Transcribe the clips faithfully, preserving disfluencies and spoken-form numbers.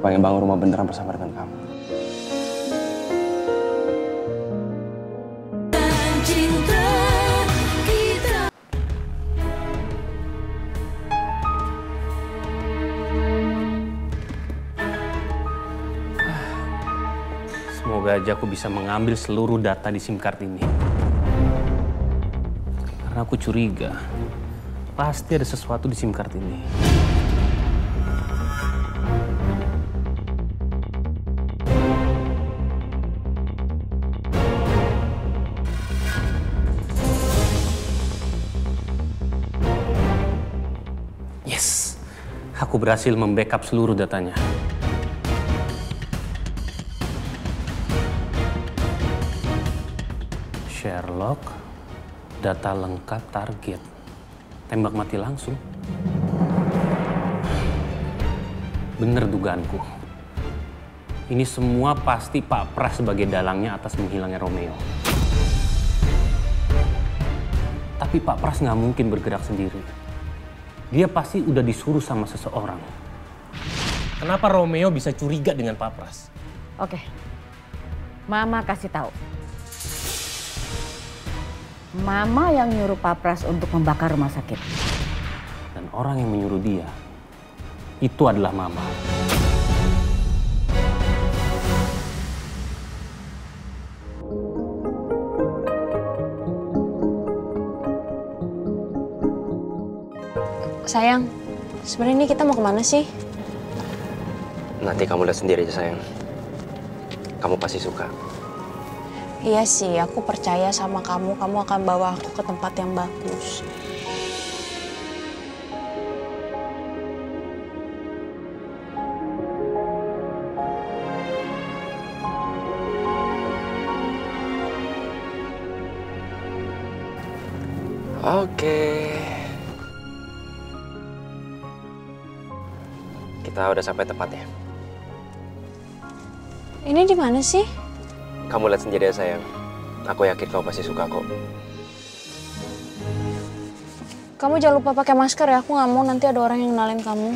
pengen bangun rumah beneran bersama dengan kamu. Semoga aja aku bisa mengambil seluruh data di SIM card ini. Karena aku curiga, pasti ada sesuatu di SIM card ini. Yes, aku berhasil membackup seluruh datanya. Sherlock, data lengkap target. Tembak mati langsung. Bener dugaanku. Ini semua pasti Pak Pras sebagai dalangnya atas menghilangnya Romeo. Tapi Pak Pras nggak mungkin bergerak sendiri. Dia pasti udah disuruh sama seseorang. Kenapa Romeo bisa curiga dengan Pak Pras? Oke, Mama kasih tahu. Mama yang nyuruh Pak Pras untuk membakar rumah sakit. Dan orang yang menyuruh dia, itu adalah Mama. Sayang, sebenarnya ini kita mau kemana sih? Nanti kamu lihat sendiri aja sayang. Kamu pasti suka. Iya sih, aku percaya sama kamu. Kamu akan bawa aku ke tempat yang bagus. Oke. Kita udah sampai tempatnya. Ini di mana sih? Kamu lihat sendiri ya sayang. Aku yakin kamu pasti suka kok. Kamu jangan lupa pakai masker ya. Aku nggak mau nanti ada orang yang kenalin kamu.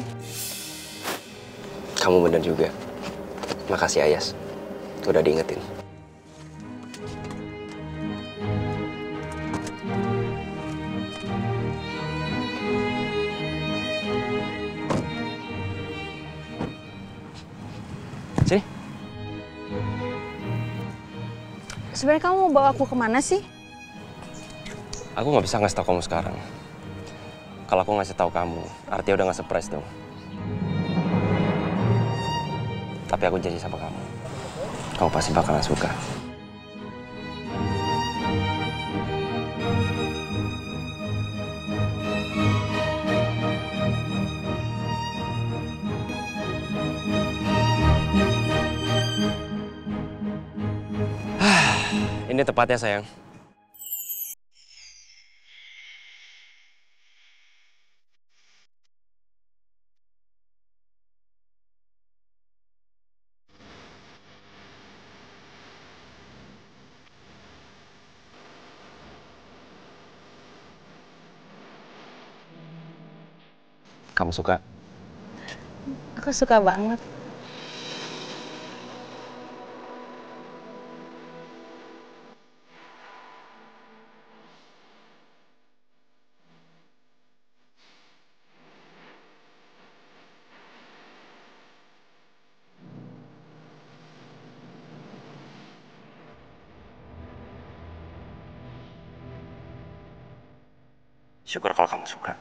Kamu bener juga. Makasih Ayas. Udah diingetin. Sini. Sebenarnya kamu mau bawa aku kemana sih? Aku nggak bisa ngasih tau kamu sekarang. Kalau aku ngasih tahu kamu, artinya udah nggak surprise dong. Tapi aku janji sama kamu, kamu pasti bakalan suka. Ini tepatnya sayang. Kamu suka? Aku suka banget. Syukur kalau kamu suka.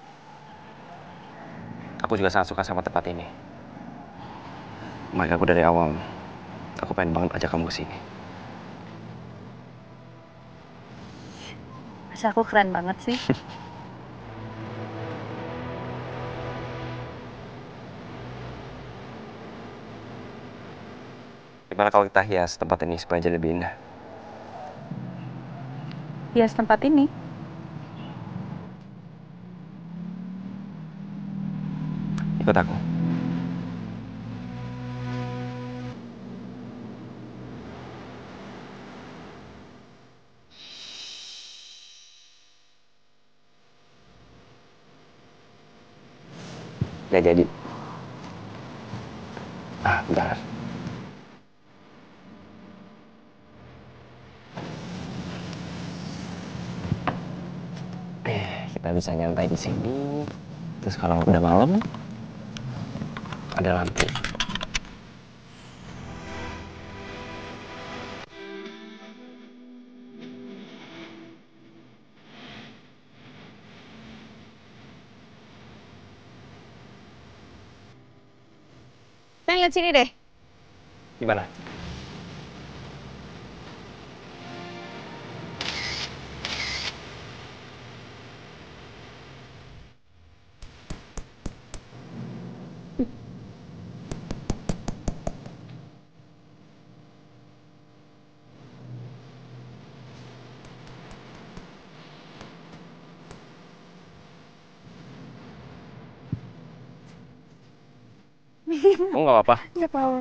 Aku juga sangat suka sama tempat ini. Makanya aku dari awal, aku pengen banget ajak kamu ke sini. Masa aku keren banget sih? Gimana kalau kita hias tempat ini supaya jadi lebih indah? Hias tempat ini. Ikut aku. Gak jadi. Ah, bentar. Eh, kita bisa nyantai di sini. Terus kalau udah malam, ada lampu. Sayang, lihat sini deh. Gimana? Oh, nggak apa-apa. Nggak apa-apa.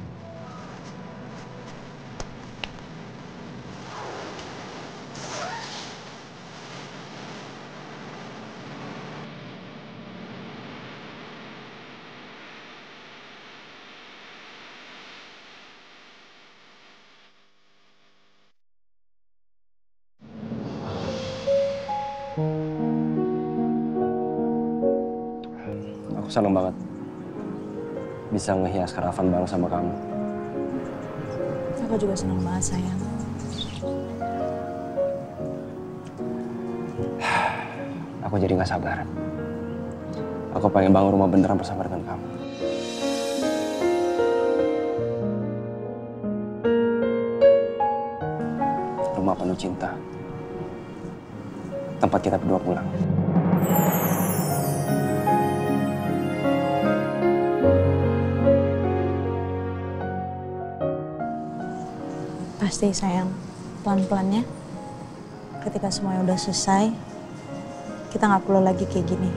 Aku seneng banget bisa ngehias karavan bareng sama kamu. Aku juga senang banget, sayang. Aku jadi nggak sabar. Aku pengen bangun rumah beneran bersama dengan kamu. Rumah penuh cinta. Tempat kita berdua pulang. Pasti, sayang. Pelan-pelannya. Ketika semuanya udah selesai, kita nggak perlu lagi kayak gini.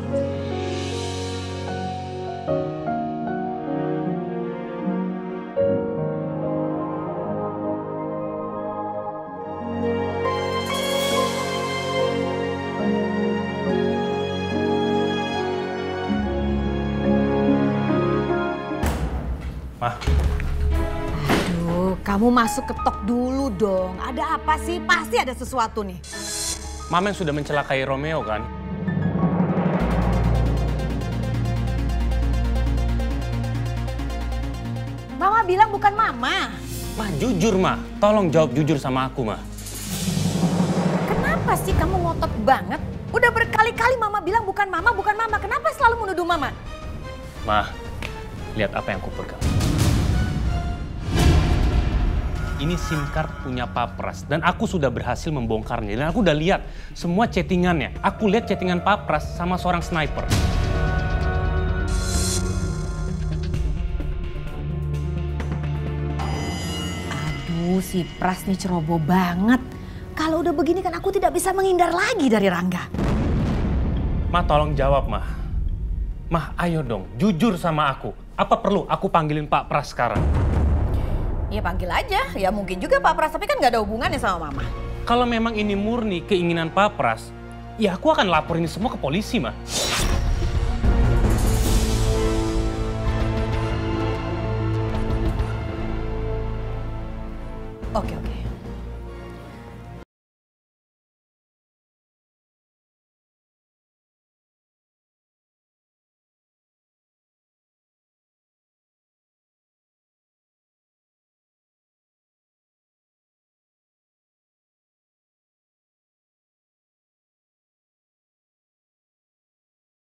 Mah. Aduh, kamu masuk ketok dulu dong. Ada apa sih? Pasti ada sesuatu nih. Mama yang sudah mencelakai Romeo kan? Mama bilang bukan mama. Mah, jujur, Mah. Tolong jawab jujur sama aku, Mah. Kenapa sih kamu ngotot banget? Udah berkali-kali mama bilang bukan mama, bukan mama. Kenapa selalu menuduh mama? Mah, lihat apa yang aku pegang. Ini SIM card punya Pak Pras dan aku sudah berhasil membongkarnya. Dan aku udah lihat semua chattingannya. Aku lihat chattingan Pak Pras sama seorang sniper. Aduh, si Pras nih ceroboh banget. Kalau udah begini kan aku tidak bisa menghindar lagi dari Rangga. Mah, tolong jawab, Mah. Mah, ayo dong, jujur sama aku. Apa perlu aku panggilin Pak Pras sekarang? Ya panggil aja, ya mungkin juga Pak Pras, tapi kan gak ada hubungannya sama mama. Kalau memang ini murni keinginan Pak Pras, ya aku akan lapor ini semua ke polisi, Mah. Oke, oke.